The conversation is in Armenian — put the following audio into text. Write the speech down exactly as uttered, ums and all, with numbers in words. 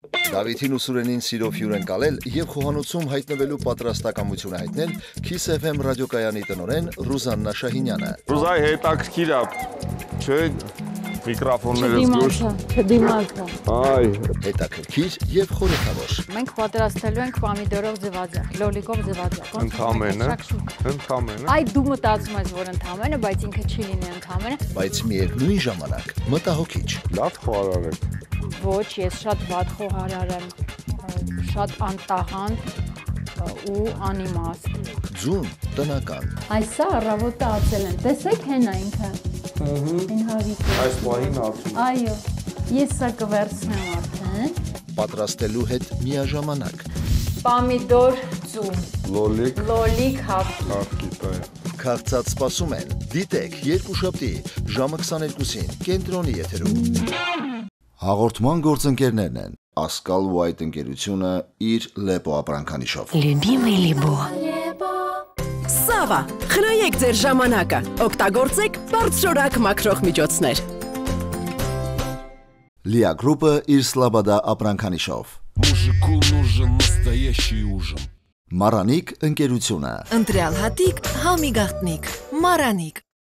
Դավիթին ու Սուրենին սիրով հյուր են կալել եւ խոհանոցում հայտնվելու պատրաստակամությունը հայտնել Kiss F M ռադիոկայանի տնօրեն Ռուզաննա Շահինյանը։ Ռուզայի հետաքրքիր է, չէ՞, միկրոֆոնները զգուշ։ Չդիմացա։ Այ, Հետաքրքիր եւ խորհրդավոր։ Մենք պատրաստելու ենք պամիդորով ձվածեղ, լոլիկով ձվածեղ։ Ընդամենը, ընդամենը։ Այ դու մտածում ես, որ ընդամենը, բայց ինքը չի լինի ընդամենը։ Բայց միևնույն ժամանակ մտահոգիչ։ Լավ խորար եք։ Ոչ, ես շատ վատ խոհարար եմ, շատ անտաղանդ ու անիմաստ։ Ձուն տնական։ Այսա առավոտը ածել են, տեսեք հենա ինքը։ Այն հավիտը։ Այս պահին ածում։ Այո, ես սա կվերցնեմ արդեն։ Պատրաստելու հետ միաժամանակ։ Պամիդոր ձուն, Լոլիկ, լոլիկ հաυկի։ հարկի տայ։ Քաղցած սպասում են։ Դիտեք երկուշաբթի ժամը քսաներկուսին կենտրոնի եթերում։ Հաղորդման գործընկերներն են Ասկալ ու այդ ընկերությունը իր Լեպո ապրանքանիշով։ Любимый Либо Սավա, խնայեք ձեր ժամանակը, օգտագործեք բարձրորակ մաքրող միջոցներ։ Լիա գրուպը իր Սլաբադա ապրանքանիշով։ Мужику нужен настоящий ужин. Maranիկ ընկերությունը։ Ընտրյալ հատիկ, համի գաղտնիք, Maranիկ։